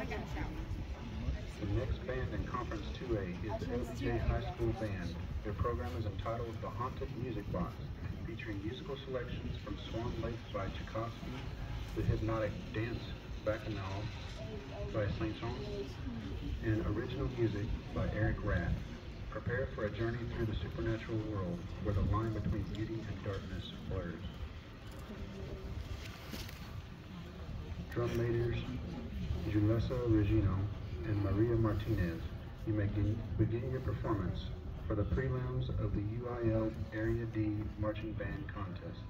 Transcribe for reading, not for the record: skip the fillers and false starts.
The next band in Conference 2A is the LBJ High School Band. Their program is entitled The Haunted Music Box, featuring musical selections from Swan Lake by Tchaikovsky, The Hypnotic Dance Bacchanal by Saint-Saëns, and original music by Eric Rath. Prepare for a journey through the supernatural world where the line between beauty and darkness blurs. Drum majors Julissa Regino and Maria Martinez, you may begin your performance for the prelims of the UIL Area D Marching Band Contest.